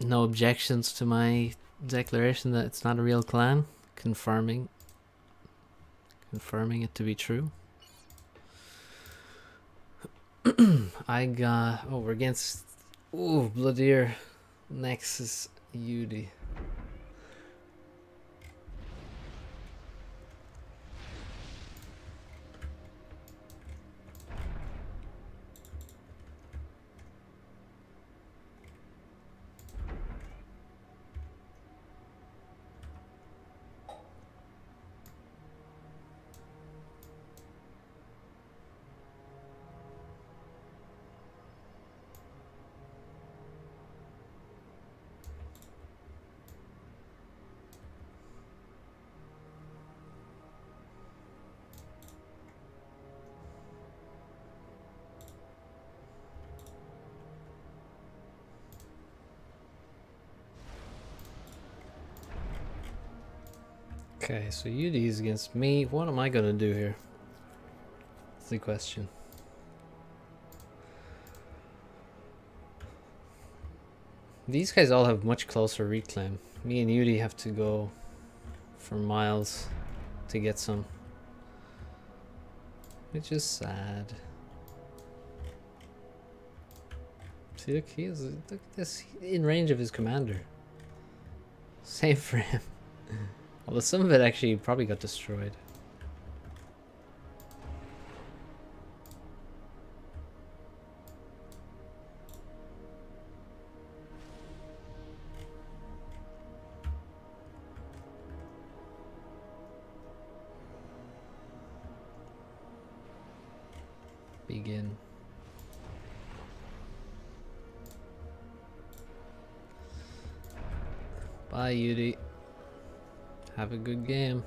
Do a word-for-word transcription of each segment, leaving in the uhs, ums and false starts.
No objections to my declaration that it's not a real clan. Confirming. Confirming it to be true. I got... Oh, we're against... Ooh, Bloodier. Nexus Yudi. Okay, so Yudi is against me. What am I gonna do here? That's the question. These guys all have much closer reclaim. Me and Yudi have to go for miles to get some. Which is sad. See, look, he is, look at this, he's in range of his commander. Same for him. Although some of it actually probably got destroyed. Begin. Bye, Yudi. Have a good game.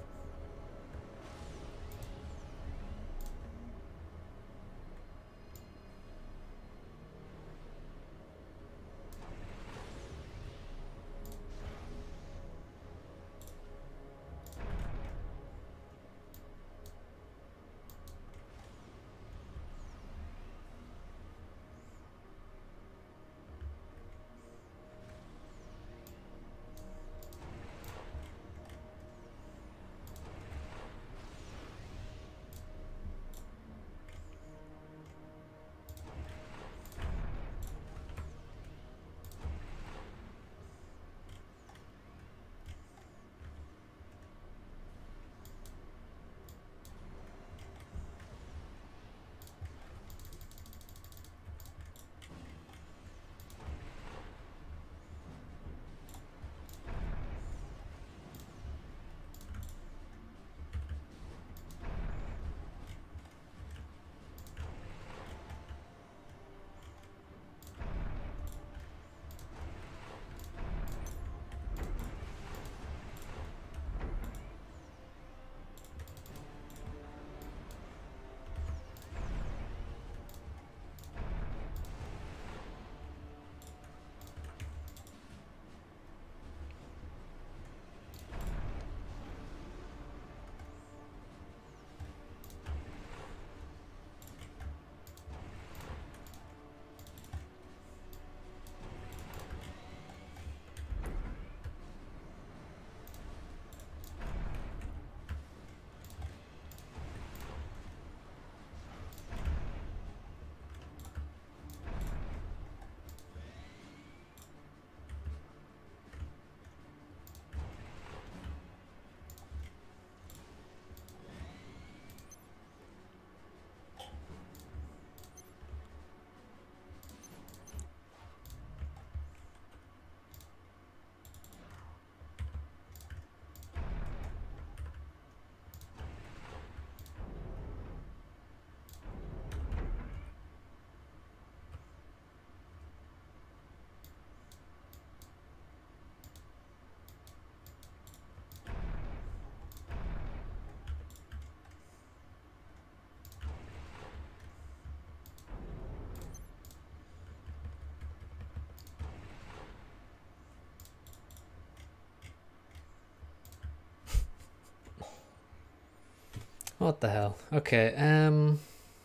What the hell? Okay, um...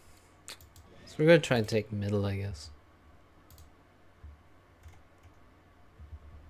so we're gonna try and take middle, I guess.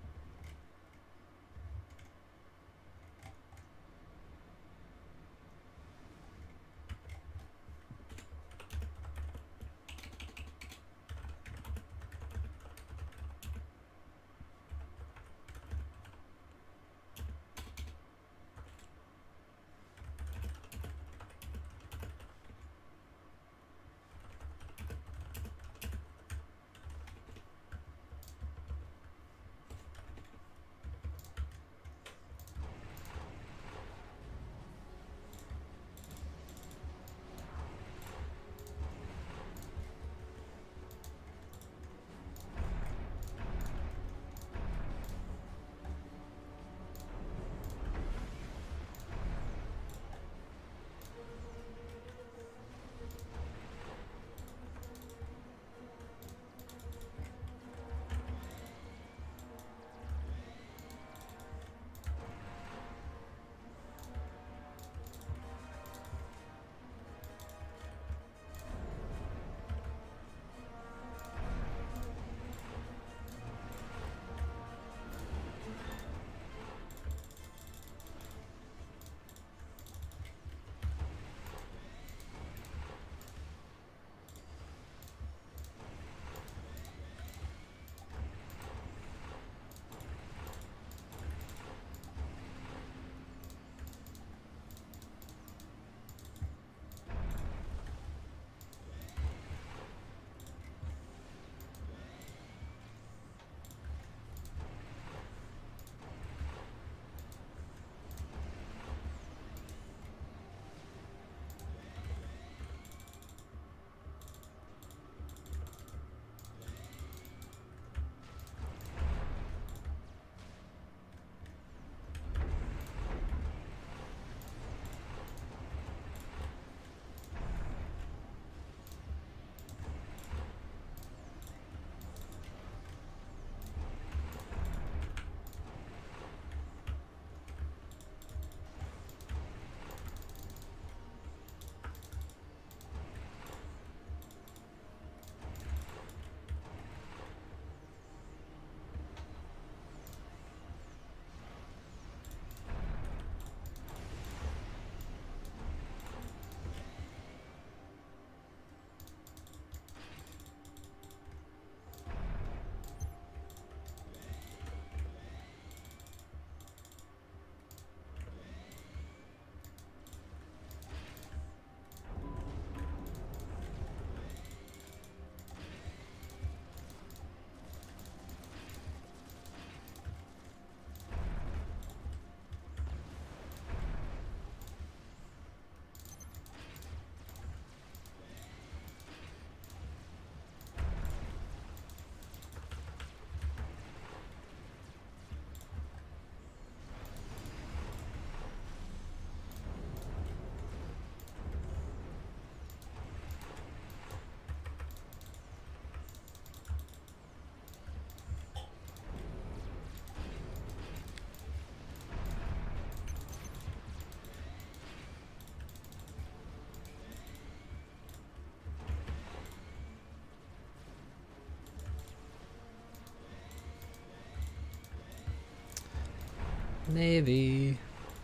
Navy.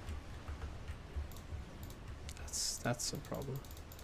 That's that's a problem.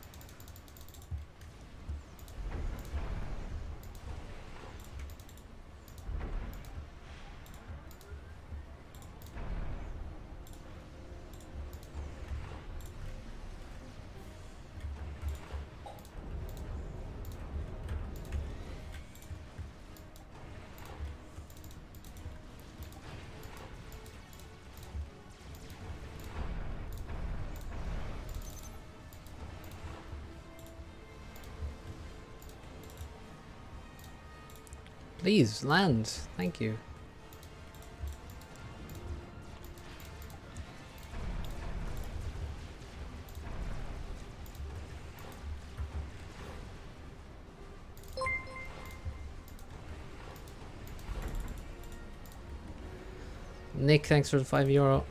Please land. Thank you. Nick, thanks for the five euro.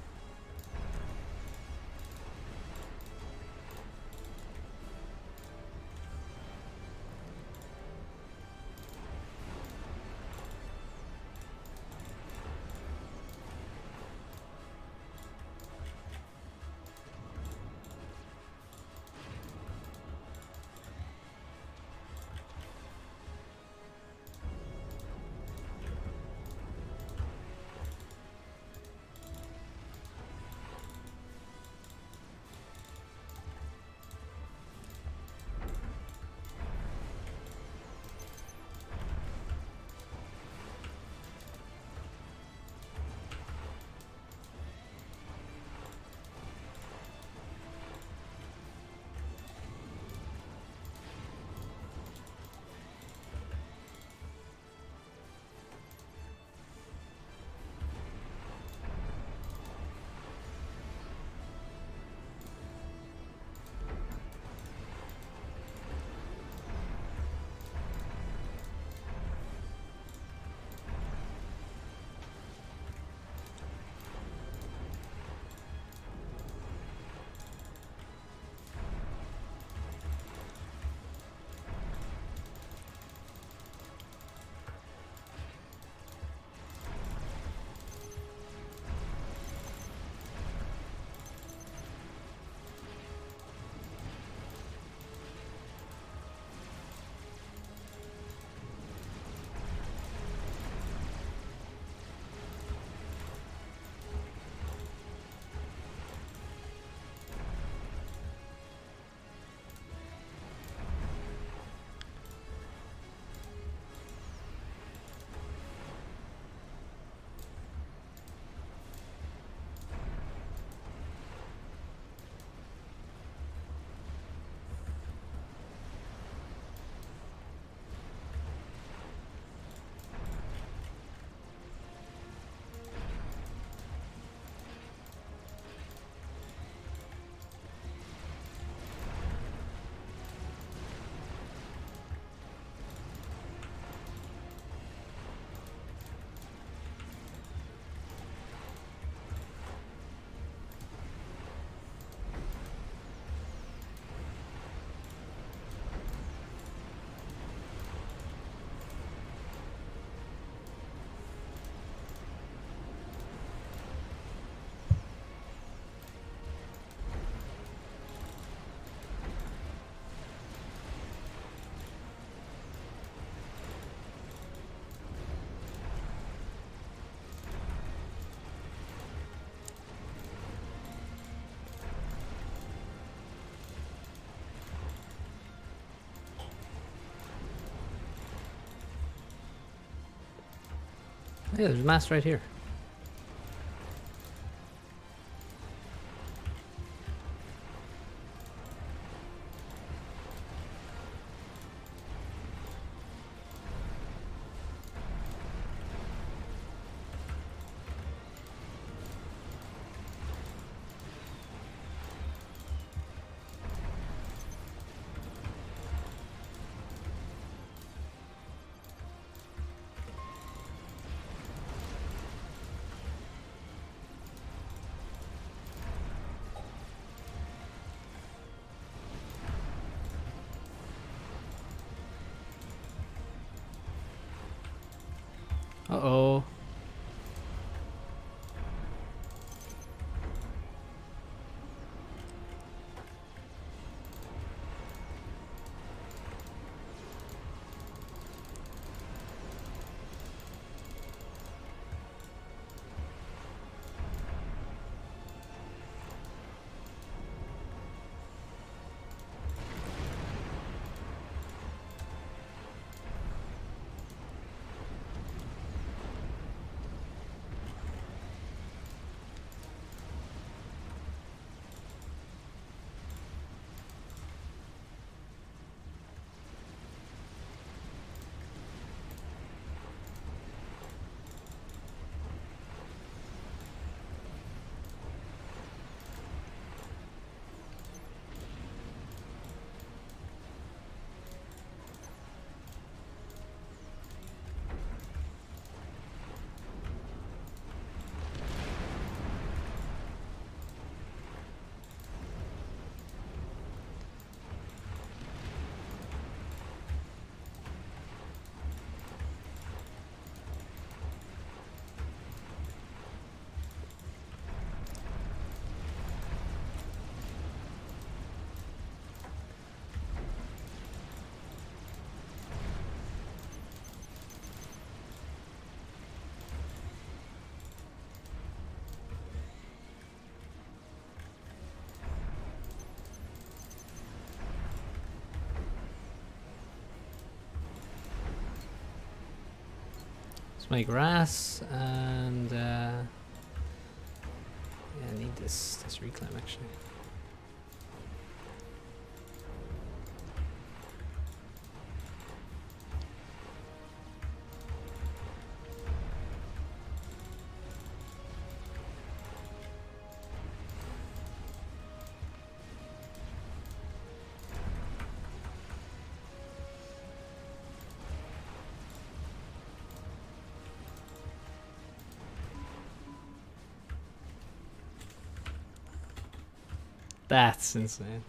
Yeah, there's a mast right here. Uh-oh. make grass and uh, yeah, I need this this reclaim actually. That's insane.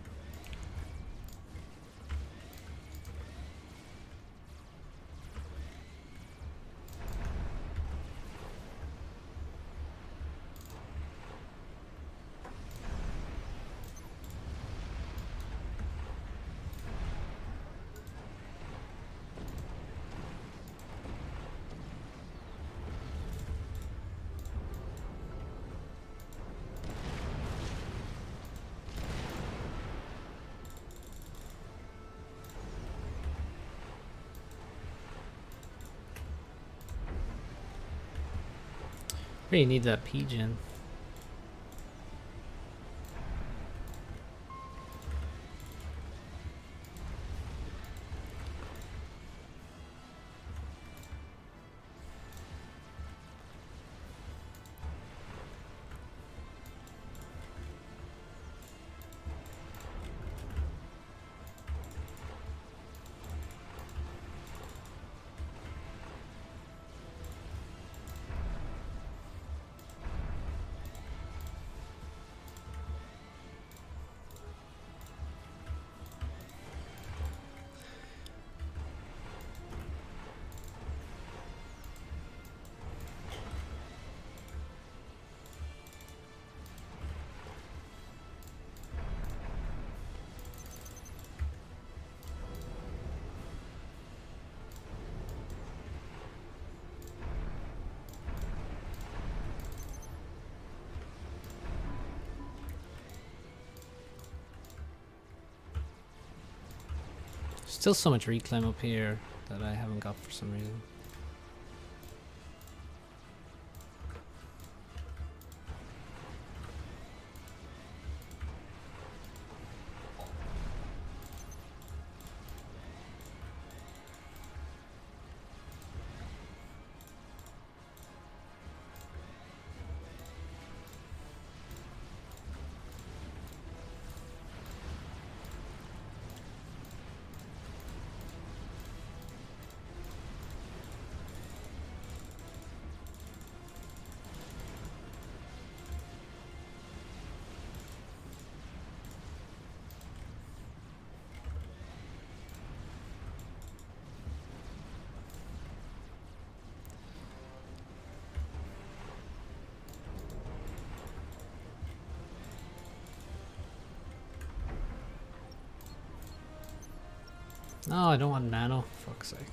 Really need that P-gen. Still so much reclaim up here that I haven't got for some reason. No, I don't want nano. Fuck's sake.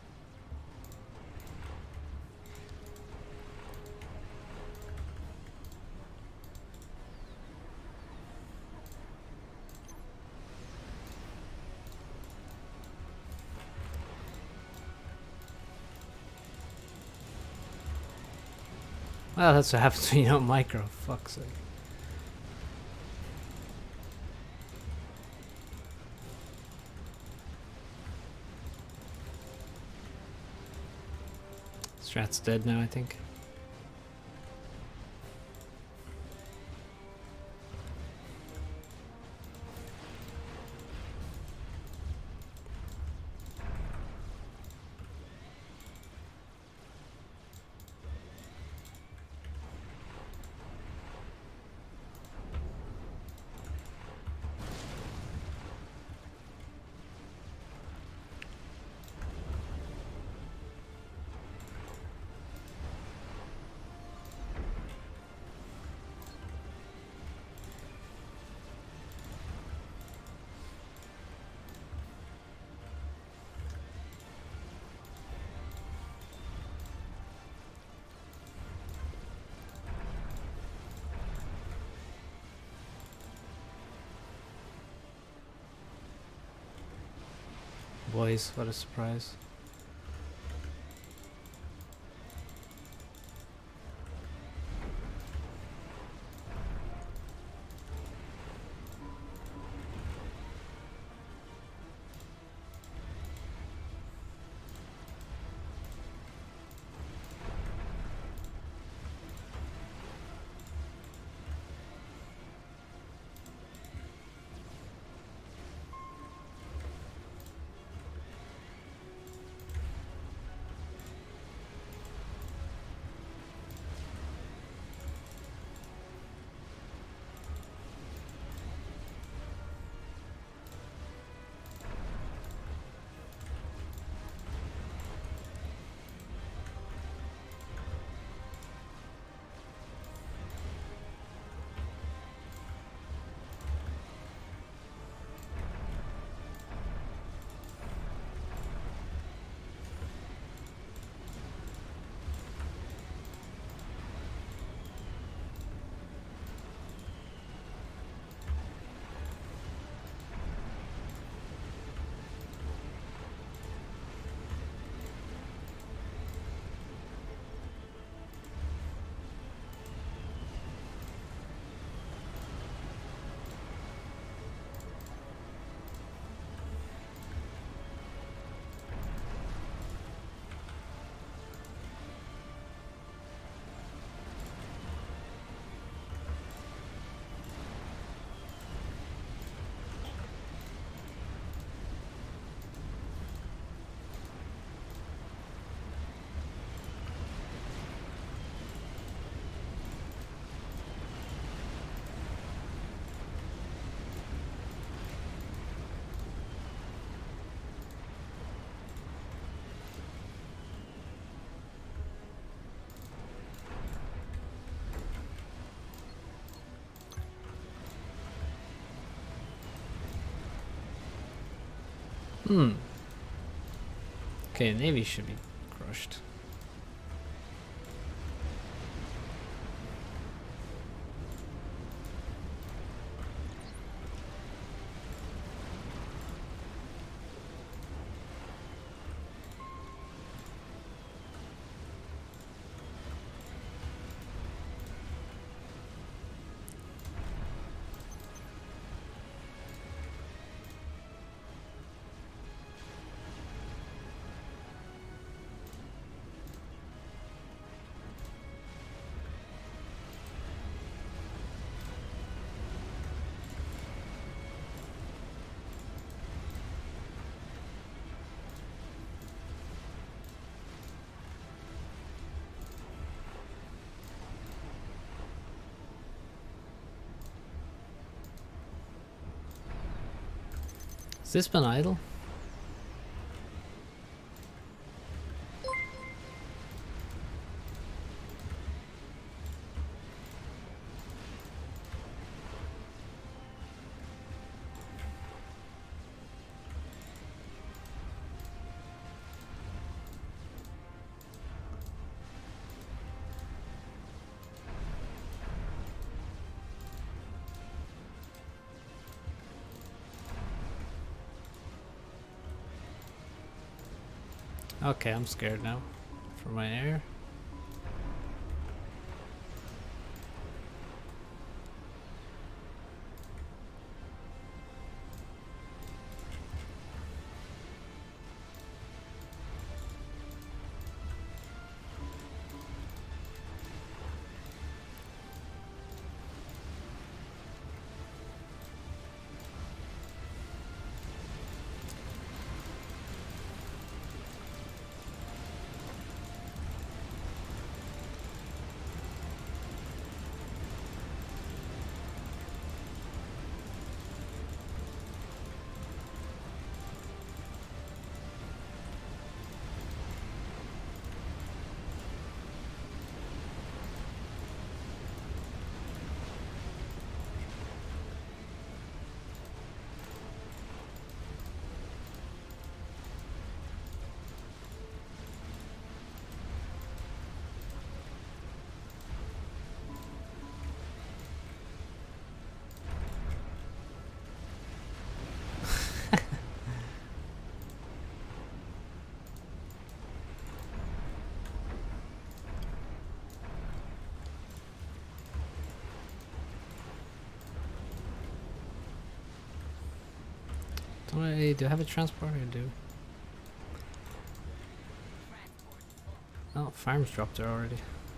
Well, that's what happens when you don't micro. Fuck's sake. Strat's dead now, I think. Boys, what a surprise. Hmm. Okay, Navy should be crushed. Has this been idle? Okay, I'm scared now for my air. Don't I do I have a transporter? I do. Oh, farms dropped there already.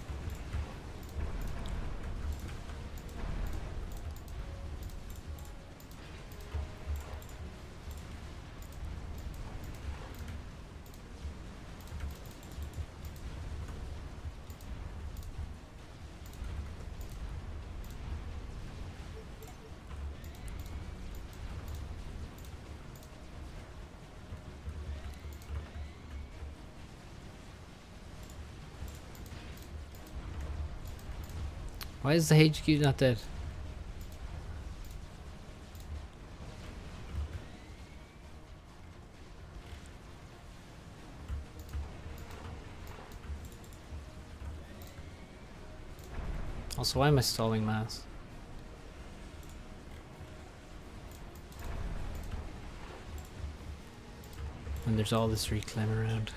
Why is the H Q not dead? Also, why am I stalling mass? When there's all this reclaim around.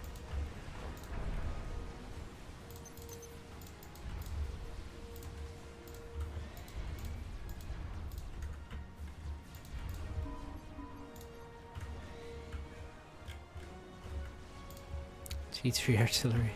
T three artillery.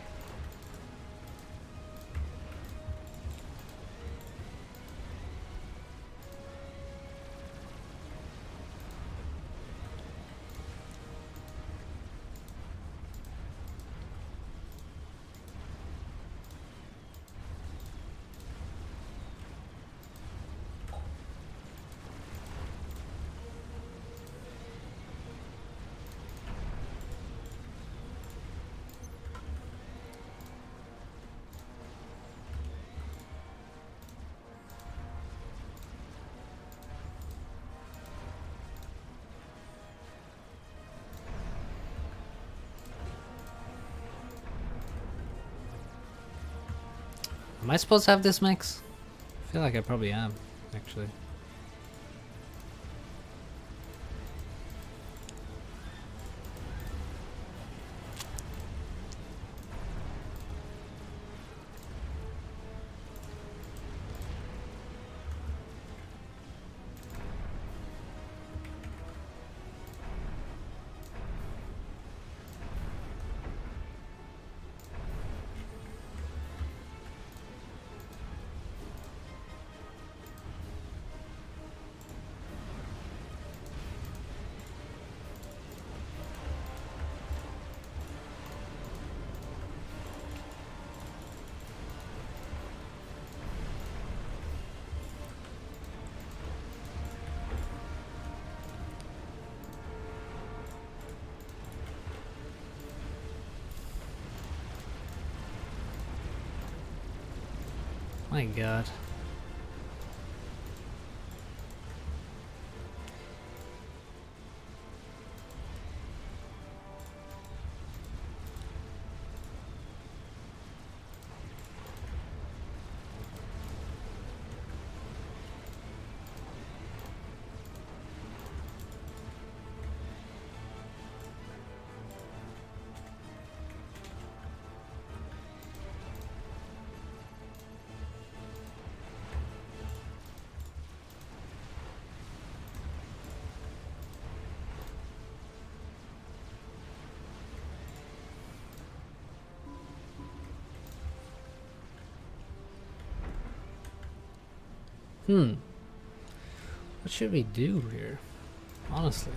Am I supposed to have this mix? I feel like I probably am, actually. My god. Hmm. What should we do here? Honestly.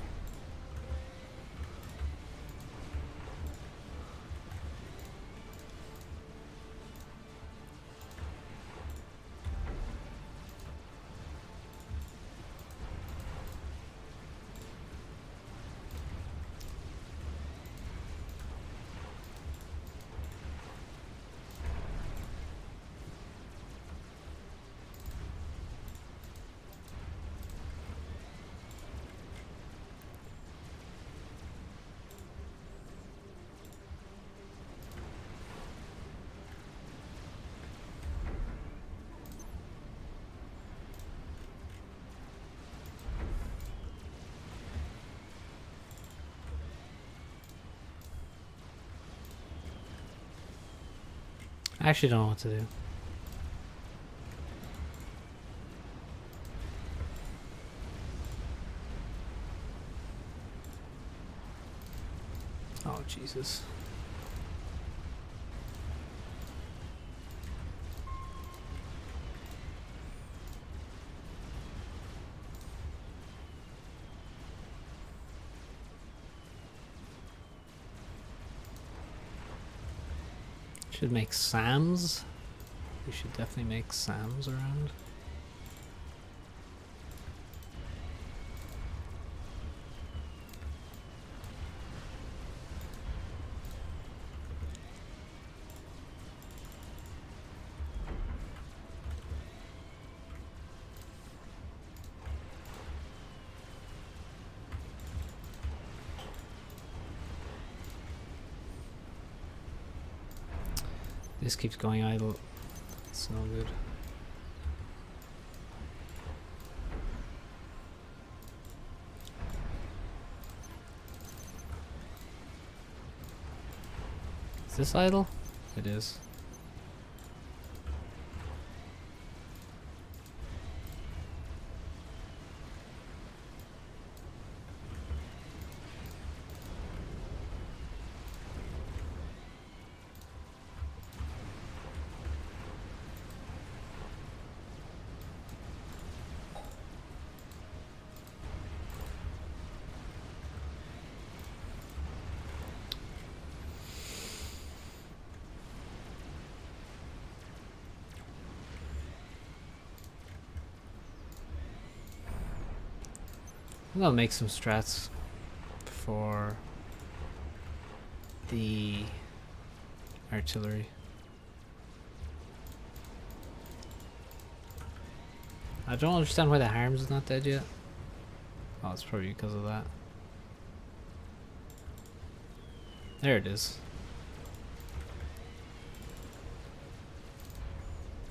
I actually don't know what to do. Oh, Jesus. Should make Sams. We should definitely make Sams around. This keeps going idle. It's no good. Is this idle? It is. I'm gonna make some strats for the artillery. I don't understand why the Harms is not dead yet. Oh, it's probably because of that. There it is.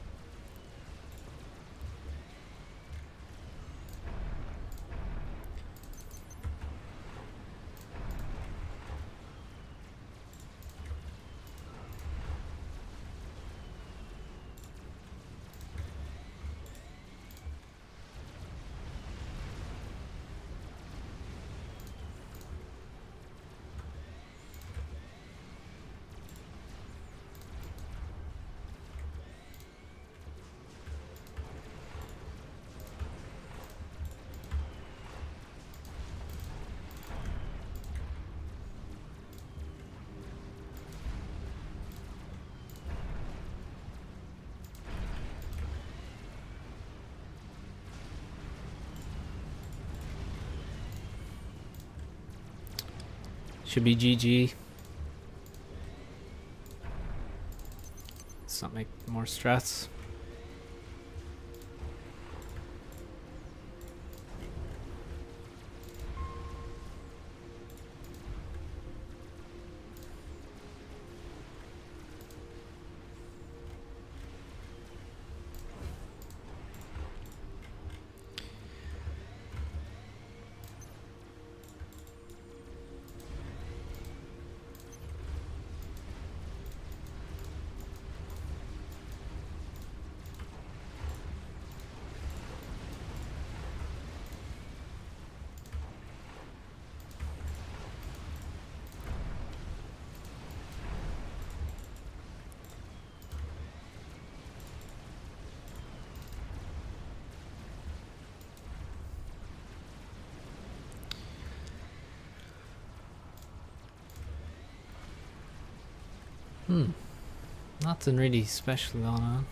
Should be G G. Let's not make more strats. Hmm. Nothing really special going on.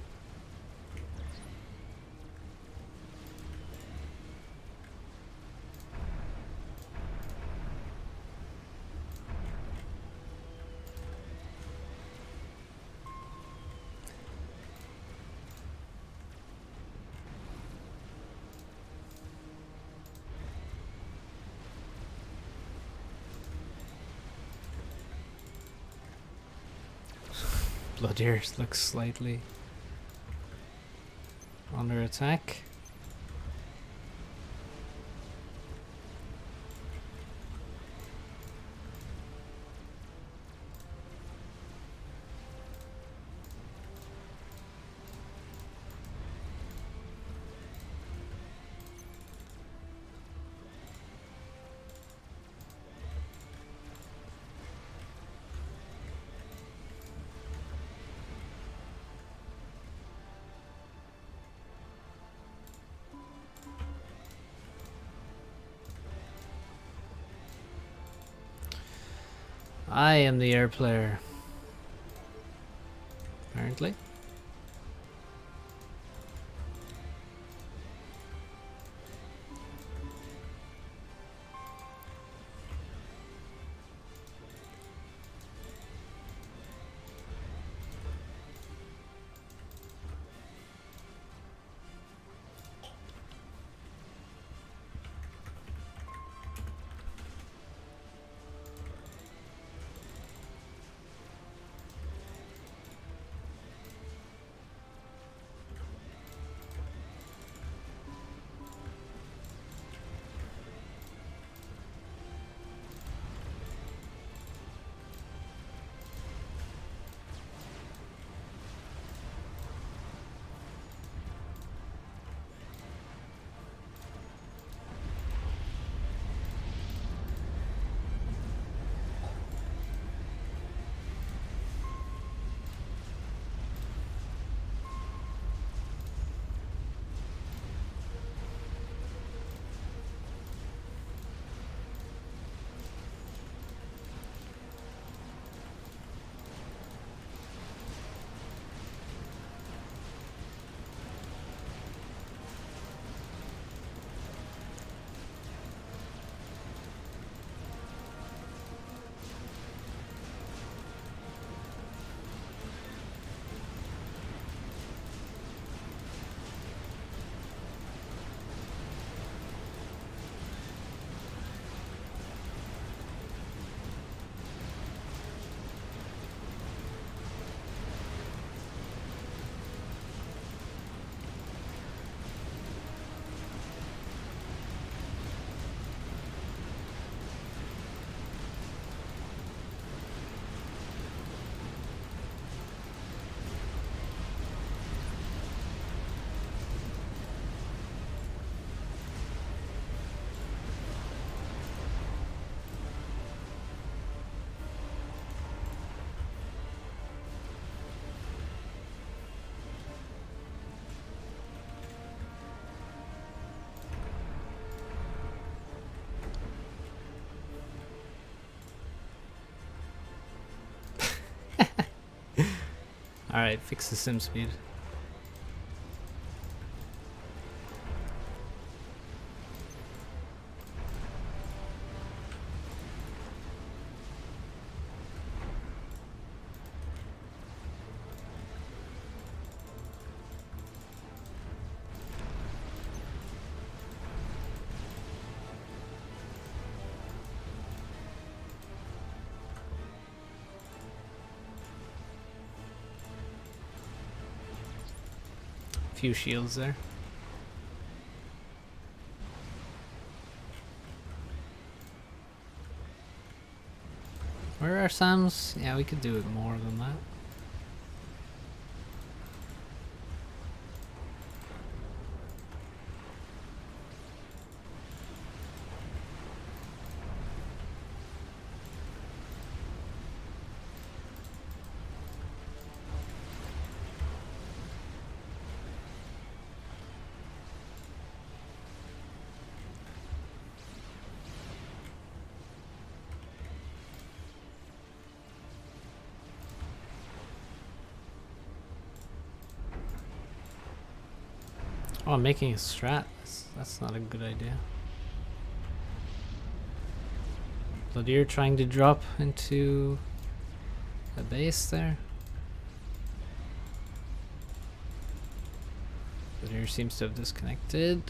Bloodiers looks slightly under attack. I am the air player, apparently. Alright, fix the sim speed. few shields there. Where are Sam's? Yeah, we could do it more than that. Oh, I'm making a strat. That's, that's not a good idea. Bloodier trying to drop into the base there. Bloodier seems to have disconnected.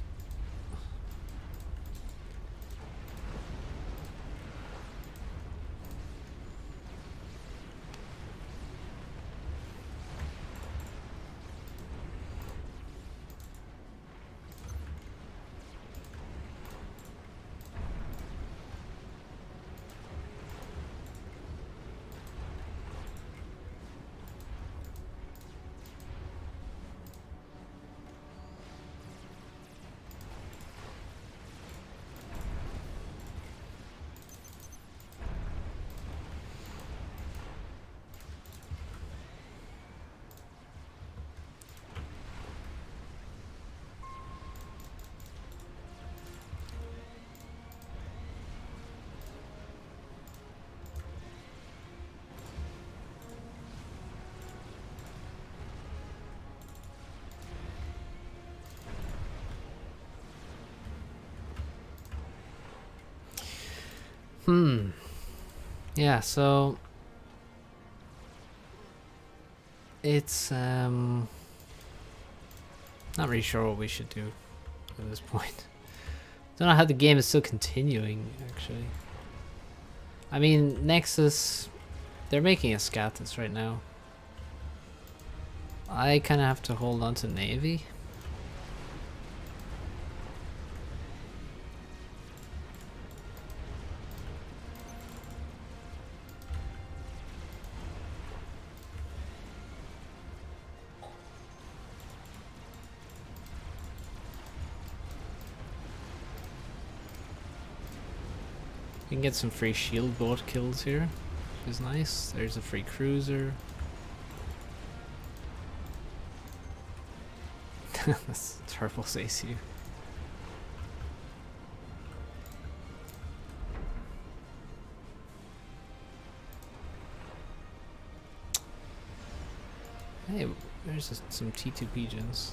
Hmm. Yeah, so it's um not really sure what we should do at this point. Don't know how the game is still continuing, actually. I mean, Nexus, they're making a Scatus right now. I kind of have to hold on to Navy. You can get some free shield boat kills here, which is nice. There's a free cruiser. That's Turtle's A C U. Hey, there's a, some T two pigeons.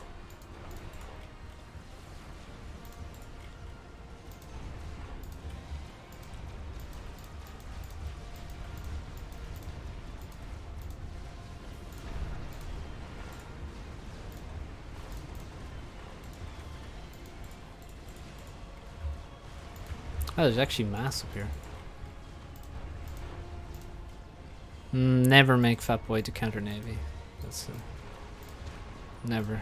Oh, there's actually mass up here. Mm, never make Fat Boy to counter Navy. That's uh, never.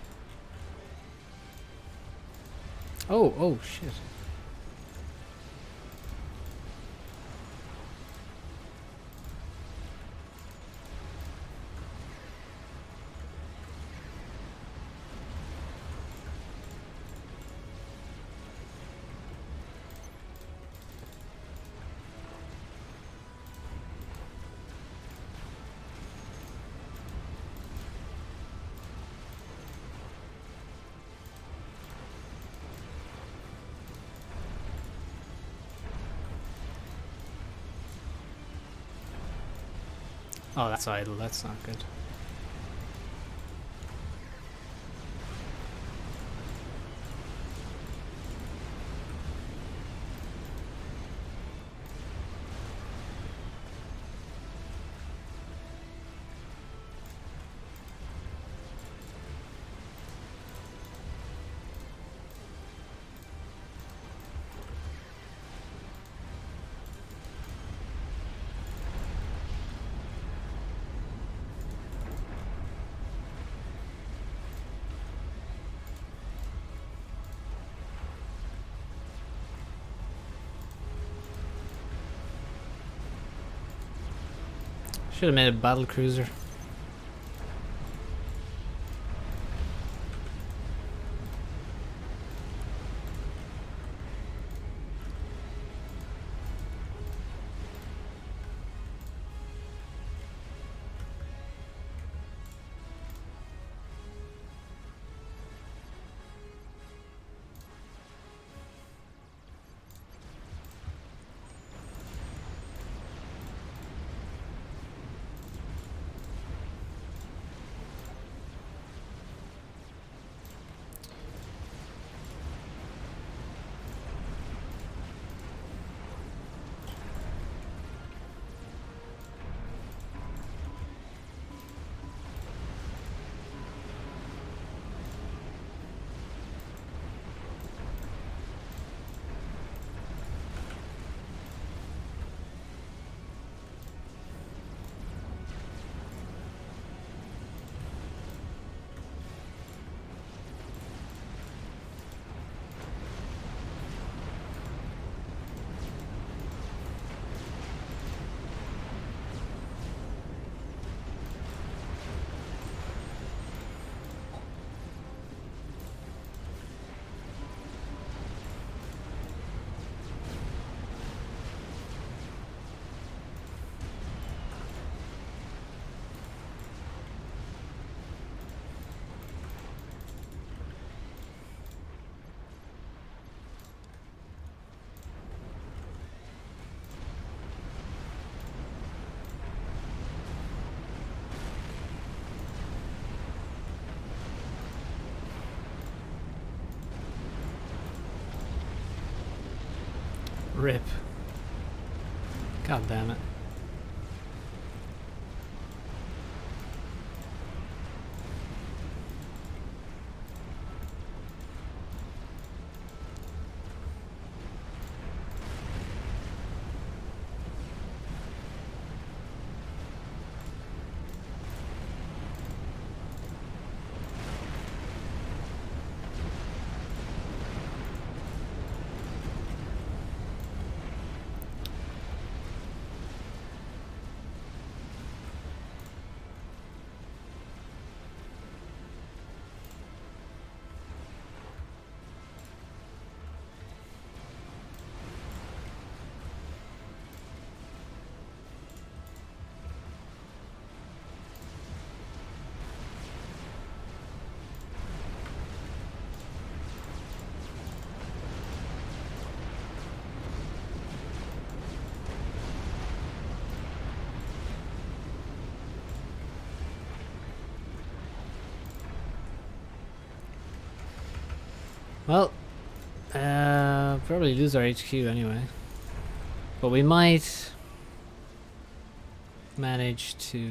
Oh, oh shit. Oh, that's idle. That's not good. Should have made a battle cruiser. Rip. God damn it. Well, uh, probably lose our H Q anyway. But we might manage to...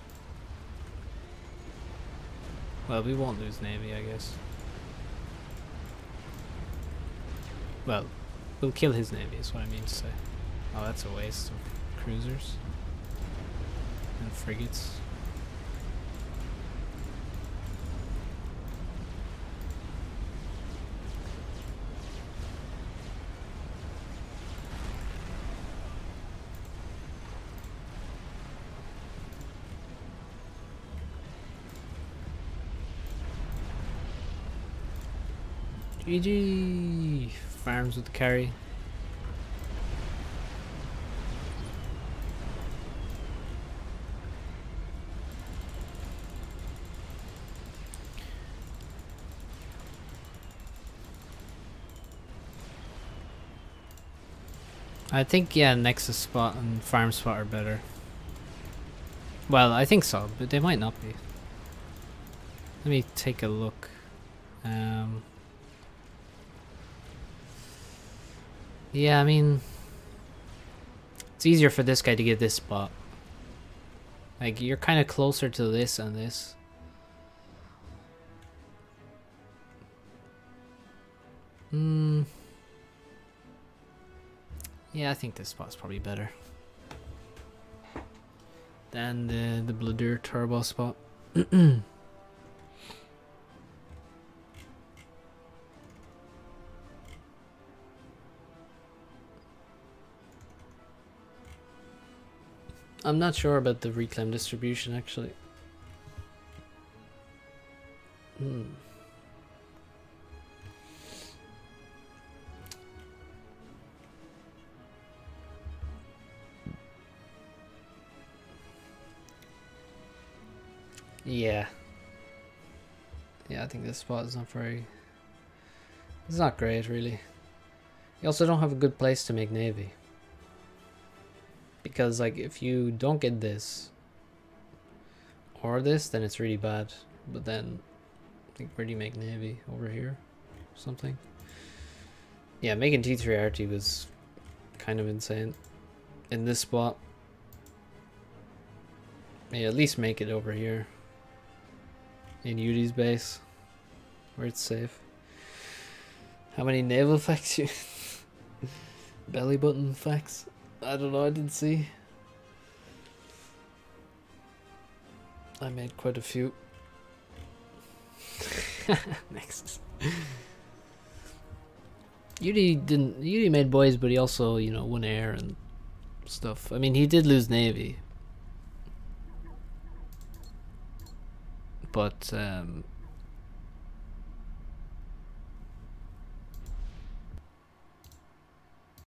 Well, we won't lose Navy, I guess. Well, we'll kill his Navy, is what I mean to say. Oh, that's a waste of cruisers and frigates. G G! Farms with the carry. I think, yeah, Nexus spot and farm spot are better. Well, I think so, but they might not be. Let me take a look. Um, yeah, I mean, it's easier for this guy to get this spot. Like, you're kind of closer to this and this. Hmm. Yeah, I think this spot's probably better than the the Bladur turbo spot. I'm not sure about the reclaim distribution actually. Hmm. Yeah. Yeah, I think this spot is not very... It's not great, really. You also don't have a good place to make navy. Because, like, if you don't get this or this, then it's really bad. But then, I think, where do you make navy? Over here? Or something? Yeah, making T three R T was kind of insane. In this spot. Yeah, at least make it over here. In Udi's base, where it's safe. How many naval effects you... Belly button effects? I don't know, I didn't see. I made quite a few. Next. Udi didn't... Udi made boys, but he also, you know, won air and stuff. I mean, he did lose navy. But, um...